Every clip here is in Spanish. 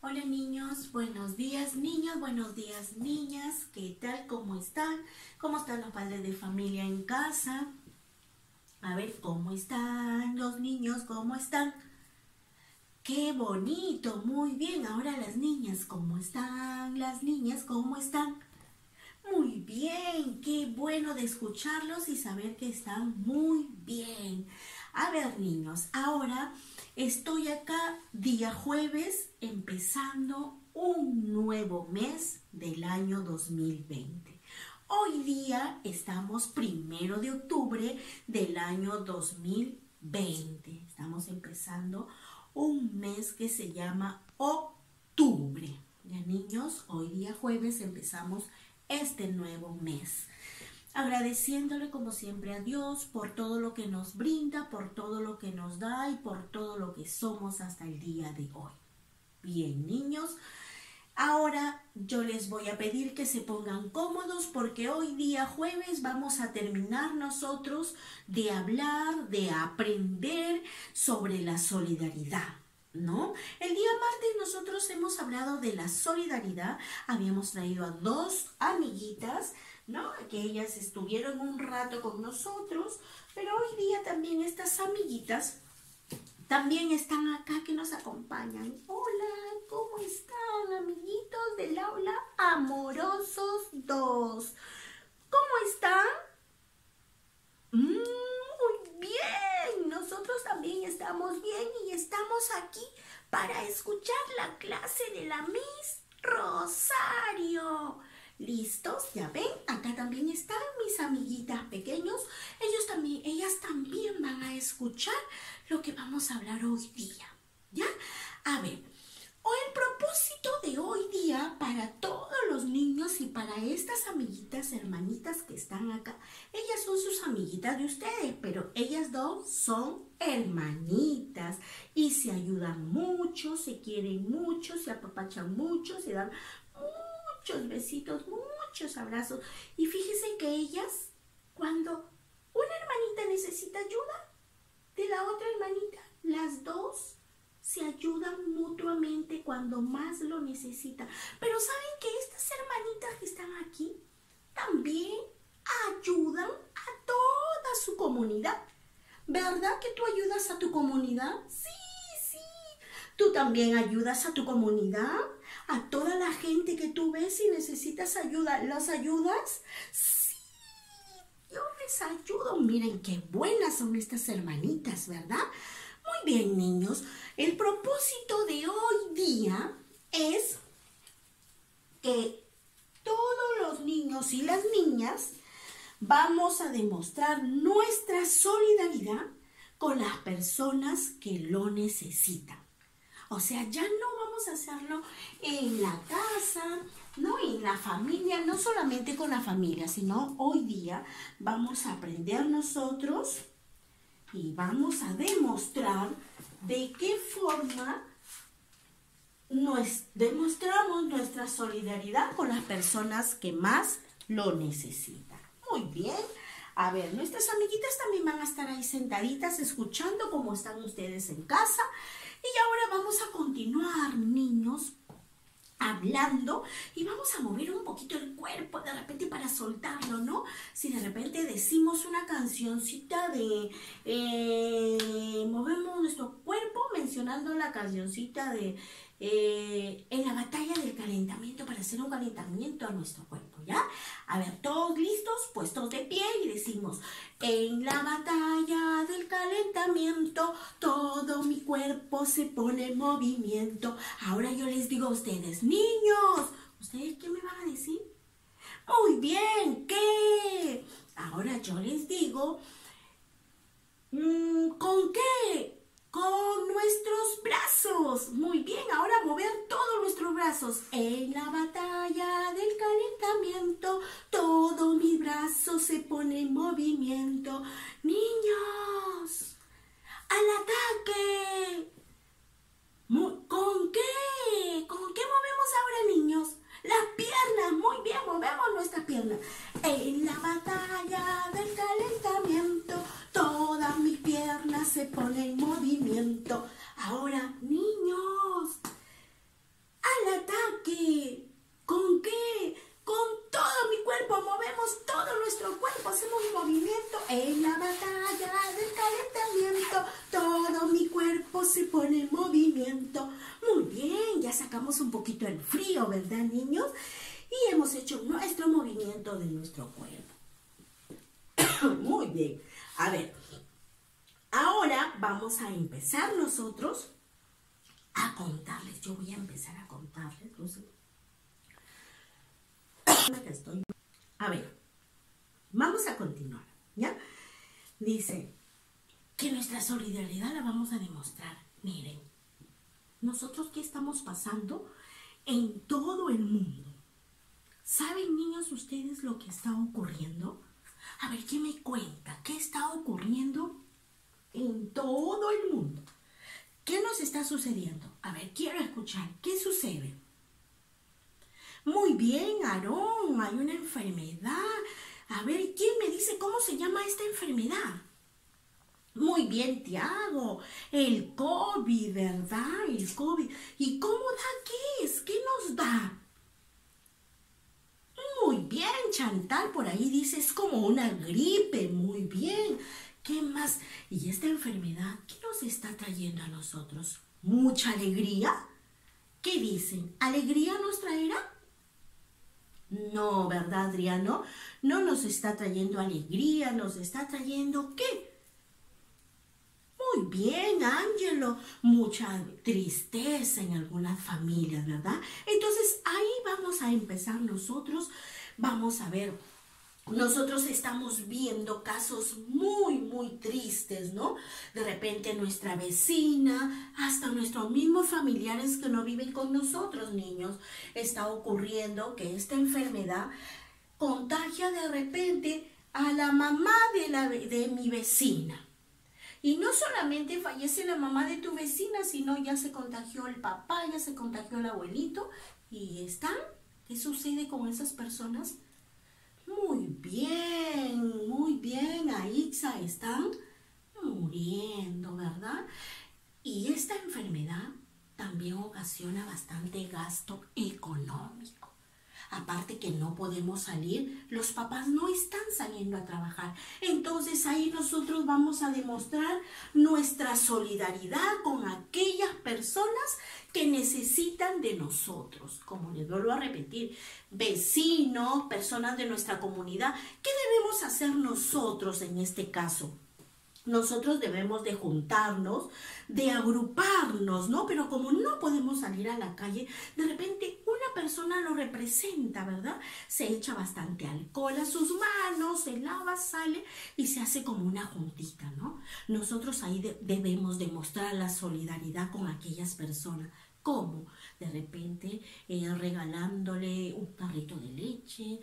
Hola niños, buenos días niños, buenos días niñas, ¿qué tal? ¿Cómo están? ¿Cómo están los padres de familia en casa? A ver, ¿cómo están los niños? ¿Cómo están? ¡Qué bonito! Muy bien, ahora las niñas, ¿cómo están? Las niñas, ¿cómo están? Muy bien, qué bueno de escucharlos y saber que están muy bien. A ver, niños, ahora estoy acá día jueves empezando un nuevo mes del año 2020. Hoy día estamos 1 de octubre del año 2020. Estamos empezando un mes que se llama octubre. Ya, niños, hoy día jueves empezamos este nuevo mes, agradeciéndole como siempre a Dios por todo lo que nos brinda, por todo lo que nos da y por todo lo que somos hasta el día de hoy. Bien, niños, ahora yo les voy a pedir que se pongan cómodos porque hoy día jueves vamos a terminar nosotros de hablar, de aprender sobre la solidaridad, ¿no? El día martes nosotros hemos hablado de la solidaridad, habíamos traído a dos amiguitas, ¿no? Que ellas estuvieron un rato con nosotros, pero hoy día también estas amiguitas también están acá que nos acompañan. Hola, ¿cómo están, amiguitos del aula Amorosos 2? ¿Cómo están? Muy bien, nosotros también estamos bien y estamos aquí para escuchar la clase de la Miss Rosario. ¿Listos? Ya ven, acá también están mis amiguitas pequeños. Ellas también van a escuchar lo que vamos a hablar hoy día. ¿Ya? A ver, el propósito de hoy día para todos los niños y para estas amiguitas, hermanitas que están acá, ellas son sus amiguitas de ustedes, pero ellas dos son hermanitas y se ayudan mucho, se quieren mucho, se apapachan mucho, se dan muchos besitos, muchos abrazos. Y fíjense que ellas, cuando una hermanita necesita ayuda de la otra hermanita, las dos se ayudan mutuamente cuando más lo necesitan. Pero ¿saben que estas hermanitas que están aquí también ayudan a toda su comunidad? ¿Verdad que tú ayudas a tu comunidad? Sí, sí. ¿Tú también ayudas a tu comunidad? ¿A toda la gente que tú ves y necesitas ayuda, las ayudas? Sí, yo les ayudo. Miren qué buenas son estas hermanitas, ¿verdad? Muy bien, niños. El propósito de hoy día es que todos los niños y las niñas vamos a demostrar nuestra solidaridad con las personas que lo necesitan. O sea, ya no vamos a hacerlo en la casa, no en la familia, no solamente con la familia, sino hoy día vamos a aprender nosotros y vamos a demostrar de qué forma demostramos nuestra solidaridad con las personas que más lo necesitan. Muy bien. A ver, nuestras amiguitas también van a estar ahí sentaditas escuchando cómo están ustedes en casa. Y ahora vamos a continuar, niños, hablando y vamos a mover un poquito el cuerpo de repente para soltarlo, ¿no? Si de repente decimos una cancioncita de movemos nuestro cuerpo mencionando la cancioncita de en la batalla del calentamiento, para hacer un calentamiento a nuestro cuerpo, ¿ya? A ver, todos listos, puestos de pie y decimos: en la batalla del calentamiento todo mi cuerpo se pone en movimiento. Ahora yo les digo a ustedes: niños, ¿ustedes qué me van a decir? Muy bien, ¿qué? Ahora yo les digo: ¿con qué? Con nuestros brazos. Muy bien, ahora mover todos nuestros brazos. En la batalla del calentamiento todo mi brazo se pone en movimiento. Niños, al ataque. ¿Con qué? ¿Con qué movemos ahora, niños? Las piernas. Muy bien, movemos nuestras piernas. En la batalla del calentamiento todas mis piernas se ponen en movimiento. Ahora, niños, abriguito. Muy bien, ya sacamos un poquito el frío, ¿verdad, niños? Y hemos hecho nuestro movimiento de nuestro cuerpo. Muy bien. A ver, ahora vamos a empezar nosotros a contarles. Yo voy a empezar a contarles. No sé. A ver, vamos a continuar, ¿ya? Dice que nuestra solidaridad la vamos a demostrar. Miren, nosotros qué estamos pasando en todo el mundo. ¿Saben, niños, ustedes lo que está ocurriendo? A ver, ¿qué me cuenta? ¿Qué está ocurriendo en todo el mundo? ¿Qué nos está sucediendo? A ver, quiero escuchar. ¿Qué sucede? Muy bien, Aarón, hay una enfermedad. A ver, ¿quién me dice cómo se llama esta enfermedad? Muy bien, Tiago, el COVID, ¿verdad? El COVID. ¿Y cómo da? ¿Qué es? ¿Qué nos da? Muy bien, Chantal, por ahí dice, es como una gripe. Muy bien. ¿Qué más? ¿Y esta enfermedad qué nos está trayendo a nosotros? ¿Mucha alegría? ¿Qué dicen? ¿Alegría nos traerá? No, ¿verdad, Adriano? No nos está trayendo alegría, nos está trayendo ¿qué? Muy bien, Ángelo. Mucha tristeza en algunas familias, ¿verdad? Entonces, ahí vamos a empezar nosotros. Vamos a ver. Nosotros estamos viendo casos muy tristes, ¿no? De repente nuestra vecina, hasta nuestros mismos familiares que no viven con nosotros, niños, está ocurriendo que esta enfermedad contagia de repente a la mamá de mi vecina. Y no solamente fallece la mamá de tu vecina, sino ya se contagió el papá, ya se contagió el abuelito. ¿Y están? ¿Qué sucede con esas personas? Muy bien, Aixa, están muriendo, ¿verdad? Y esta enfermedad también ocasiona bastante gasto económico. Aparte que no podemos salir, los papás no están saliendo a trabajar. Entonces ahí nosotros vamos a demostrar nuestra solidaridad con aquellas personas que necesitan de nosotros. Como les vuelvo a repetir, vecinos, personas de nuestra comunidad. ¿Qué debemos hacer nosotros en este caso? Nosotros debemos de juntarnos, de agruparnos, ¿no? Pero como no podemos salir a la calle, de repente una persona lo representa, ¿verdad? Se echa bastante alcohol a sus manos, se lava, sale y se hace como una juntita, ¿no? Nosotros ahí debemos demostrar la solidaridad con aquellas personas. ¿Cómo? De repente regalándole un carrito de leche,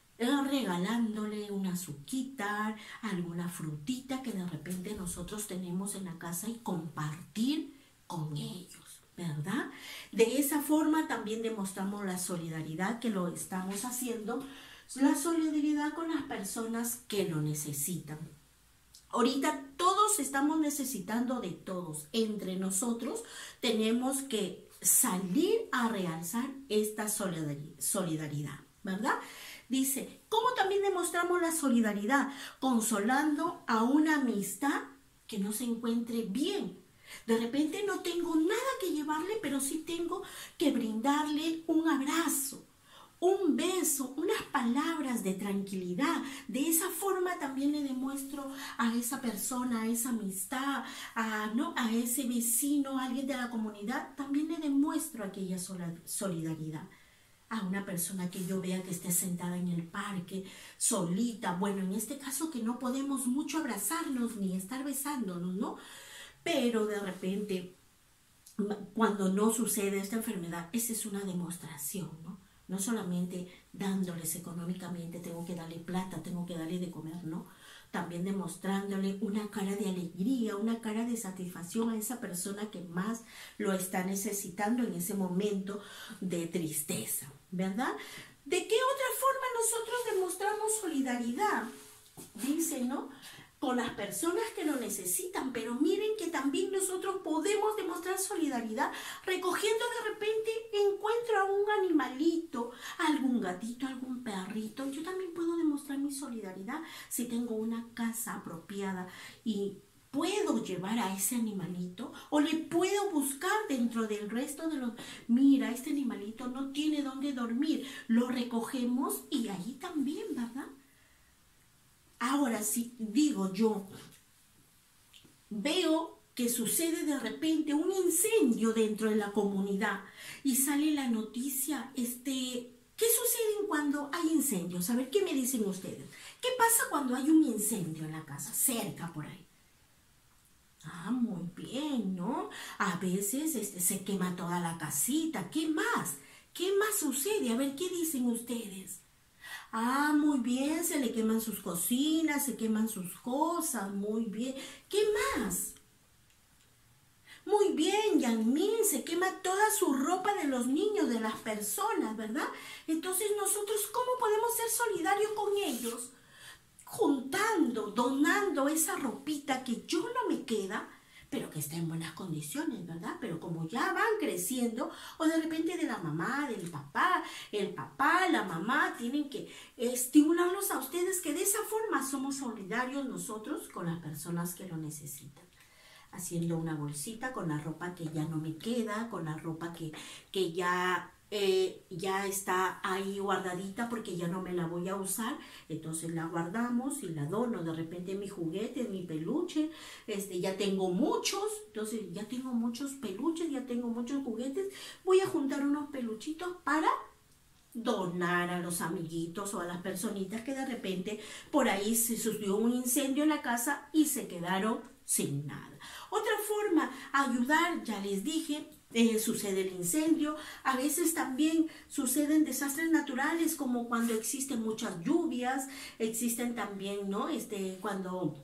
regalándole una azuquita, alguna frutita que de repente nosotros tenemos en la casa y compartir con ellos, ¿verdad? De esa forma también demostramos la solidaridad que lo estamos haciendo, la solidaridad con las personas que lo necesitan. Ahorita todos estamos necesitando de todos. Entre nosotros tenemos que salir a realzar esta solidaridad, ¿verdad? Dice, ¿cómo también demostramos la solidaridad? Consolando a una amistad que no se encuentre bien. De repente no tengo nada que llevarle, pero sí tengo que brindarle un abrazo, un beso, unas palabras de tranquilidad. De esa forma también le demuestro a esa persona, a esa amistad, a ese vecino, a alguien de la comunidad, también le demuestro aquella solidaridad. A una persona que yo vea que esté sentada en el parque, solita, bueno, en este caso que no podemos mucho abrazarnos ni estar besándonos, ¿no? Pero de repente, cuando no sucede esta enfermedad, esa es una demostración, ¿no? No solamente dándoles económicamente, tengo que darle plata, tengo que darle de comer, ¿no? También demostrándole una cara de alegría, una cara de satisfacción a esa persona que más lo está necesitando en ese momento de tristeza, ¿verdad? ¿De qué otra forma nosotros demostramos solidaridad? Dice, ¿no? Con las personas que lo necesitan, pero miren que también nosotros podemos demostrar solidaridad recogiendo de repente, encuentro a un animalito, algún gatito, algún perrito. Yo también puedo demostrar mi solidaridad si tengo una casa apropiada y ¿Puedo llevar a ese animalito o le puedo buscar dentro del resto de los... Mira, este animalito no tiene dónde dormir, lo recogemos y allí también, ¿verdad? Ahora, si digo yo, veo que sucede de repente un incendio dentro de la comunidad y sale la noticia, ¿qué sucede cuando hay incendios? A ver, ¿qué me dicen ustedes? ¿Qué pasa cuando hay un incendio en la casa, cerca por ahí? Ah, muy bien, ¿no? A veces se quema toda la casita. ¿Qué más? ¿Qué más sucede? A ver, ¿qué dicen ustedes? Ah, muy bien, se le queman sus cocinas, se queman sus cosas, muy bien. ¿Qué más? Muy bien, Yanmin, se quema toda su ropa de los niños, de las personas, ¿verdad? Entonces nosotros, ¿cómo podemos ser solidarios con ellos? Juntando, donando esa ropita que yo no me queda, pero que está en buenas condiciones, ¿verdad? Pero como ya van creciendo, o de repente de la mamá, del papá, el papá, la mamá, tienen que estimularlos a ustedes que de esa forma somos solidarios nosotros con las personas que lo necesitan. Haciendo una bolsita con la ropa que ya no me queda, con la ropa que ya está ahí guardadita porque ya no me la voy a usar, entonces la guardamos y la dono. De repente mi juguete, mi peluche, ya tengo muchos, entonces ya tengo muchos peluches, ya tengo muchos juguetes, voy a juntar unos peluchitos para donar a los amiguitos o a las personitas que de repente por ahí se sucedió un incendio en la casa y se quedaron sin nada. Otra forma, ayudar, ya les dije, sucede el incendio, a veces también suceden desastres naturales como cuando existen muchas lluvias, existen también, ¿no? Cuando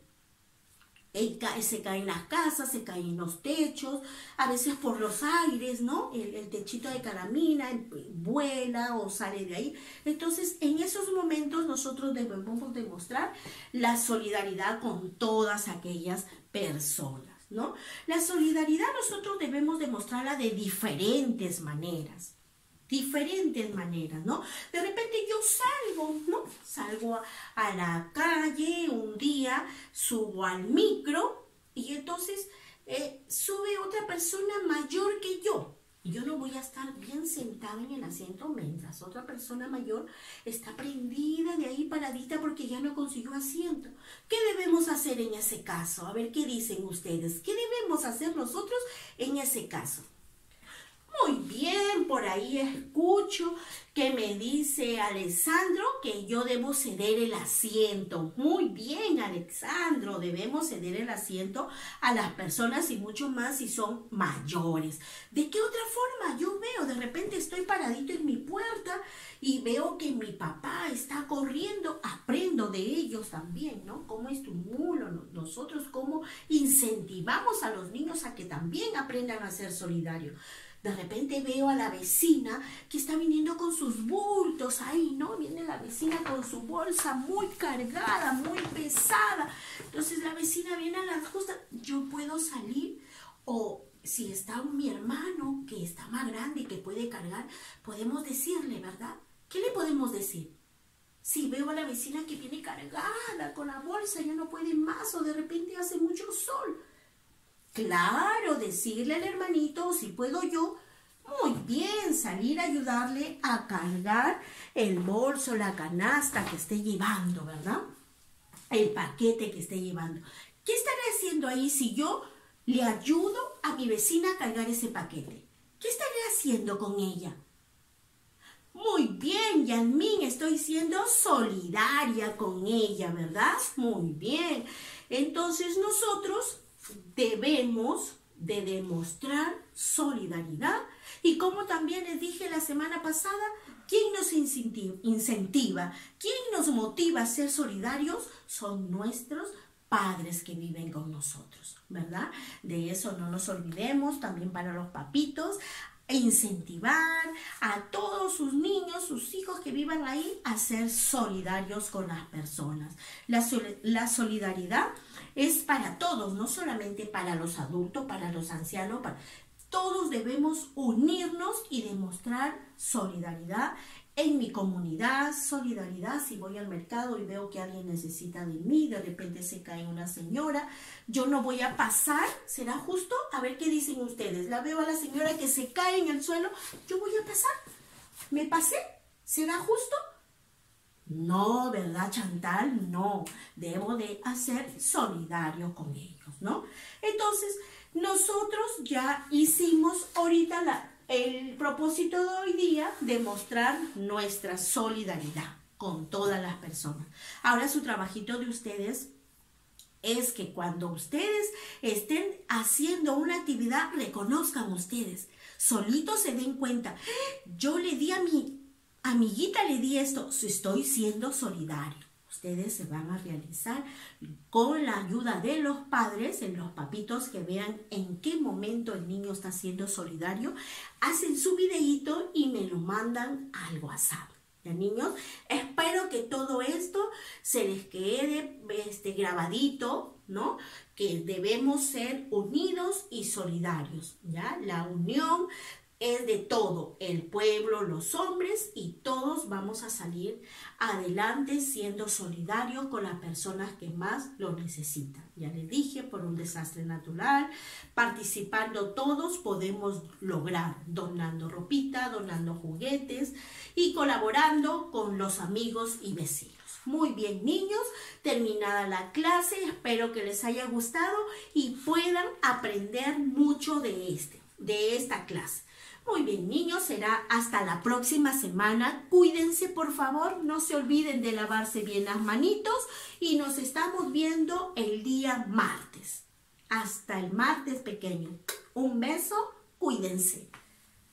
se caen las casas, se caen los techos, a veces por los aires, ¿no? El techito de calamina vuela o sale de ahí. Entonces, en esos momentos nosotros debemos demostrar la solidaridad con todas aquellas personas, ¿no? La solidaridad nosotros debemos demostrarla de diferentes maneras. ¿No? De repente yo salgo, ¿no? Salgo a la calle un día, subo al micro y entonces sube otra persona mayor que yo. Yo no voy a estar bien sentada en el asiento mientras otra persona mayor está prendida de ahí paradita porque ya no consiguió asiento. ¿Qué debemos hacer en ese caso? A ver, ¿qué dicen ustedes? ¿Qué debemos hacer nosotros en ese caso? Muy bien, por ahí escucho que me dice Alessandro que yo debo ceder el asiento. Muy bien, Alessandro, debemos ceder el asiento a las personas y mucho más si son mayores. ¿De qué otra forma? Yo veo, de repente estoy paradito en mi puerta y veo que mi papá está corriendo, aprendo de ellos también, ¿no? Cómo estimulo nosotros, cómo incentivamos a los niños a que también aprendan a ser solidarios. De repente veo a la vecina que está viniendo con sus bultos ahí, ¿no? Viene la vecina con su bolsa muy cargada, muy pesada. Entonces la vecina viene a las justas. Yo puedo salir o si está mi hermano que está más grande y que puede cargar, podemos decirle, ¿verdad? ¿Qué le podemos decir? Si veo a la vecina que viene cargada con la bolsa, ya no puede más o de repente hace mucho sol. Claro, decirle al hermanito, si puedo yo, muy bien, salir a ayudarle a cargar el bolso, la canasta que esté llevando, ¿verdad? El paquete que esté llevando. ¿Qué estaré haciendo ahí si yo le ayudo a mi vecina a cargar ese paquete? ¿Qué estaré haciendo con ella? Muy bien, Yanmin, estoy siendo solidaria con ella, ¿verdad? Muy bien. Entonces nosotros debemos de demostrar solidaridad y como también les dije la semana pasada, ¿quién nos incentiva? ¿Quién nos motiva a ser solidarios? Son nuestros padres que viven con nosotros, ¿verdad? De eso no nos olvidemos, también para los papitos, incentivar a todos sus niños, sus hijos que vivan ahí a ser solidarios con las personas. La solidaridad es para todos, no solamente para los adultos, para los ancianos, todos debemos unirnos y demostrar solidaridad En mi comunidad, solidaridad, si voy al mercado y veo que alguien necesita de mí, de repente se cae una señora, yo no voy a pasar, ¿será justo? A ver qué dicen ustedes. La veo a la señora que se cae en el suelo, yo voy a pasar. ¿Me pasé? ¿Será justo? No, ¿verdad, Chantal? No, debo de hacer solidario con ellos, ¿no? Entonces, nosotros ya hicimos ahorita el propósito de hoy día de mostrar nuestra solidaridad con todas las personas. Ahora su trabajito de ustedes es que cuando ustedes estén haciendo una actividad, reconozcan ustedes, solitos se den cuenta, yo le di a mi amiguita, le di esto, estoy siendo solidario. Ustedes se van a realizar con la ayuda de los padres, en los papitos que vean en qué momento el niño está siendo solidario, hacen su videíto y me lo mandan al WhatsApp. ¿Ya, niños? Espero que todo esto se les quede grabadito, ¿no? Que debemos ser unidos y solidarios, ¿ya? La unión es de todo, el pueblo, los hombres, y todos vamos a salir adelante siendo solidarios con las personas que más lo necesitan. Ya les dije, por un desastre natural, participando todos podemos lograr, donando ropita, donando juguetes y colaborando con los amigos y vecinos. Muy bien, niños, terminada la clase, espero que les haya gustado y puedan aprender mucho de esta clase. Muy bien, niños, será hasta la próxima semana. Cuídense, por favor, no se olviden de lavarse bien las manitos y nos estamos viendo el día martes. Hasta el martes pequeño. Un beso, cuídense.